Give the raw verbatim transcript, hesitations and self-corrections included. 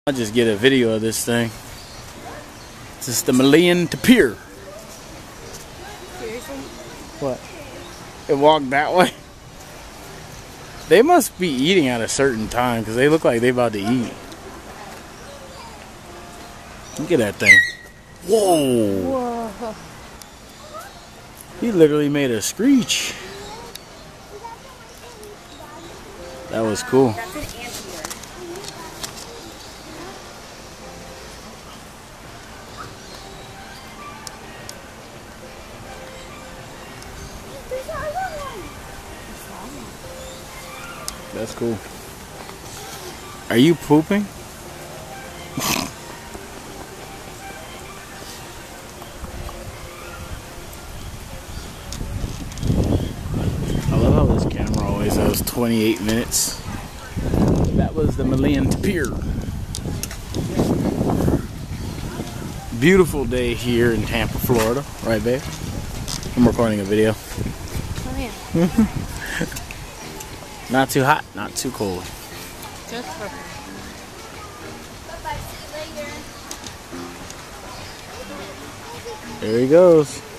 I'll just get a video of this thing. This is the Malayan Tapir. Seriously? What? It walked that way? They must be eating at a certain time because they look like they about to eat. Look at that thing. Whoa! Whoa. He literally made a screech. That was cool. That's an anteater. That's cool. Are you pooping? I love how this camera always has twenty-eight minutes. That was the Malayan Tapir. Beautiful day here in Tampa, Florida. Right, babe? I'm recording a video. Oh, yeah. Not too hot, not too cold. Just perfect. There he goes.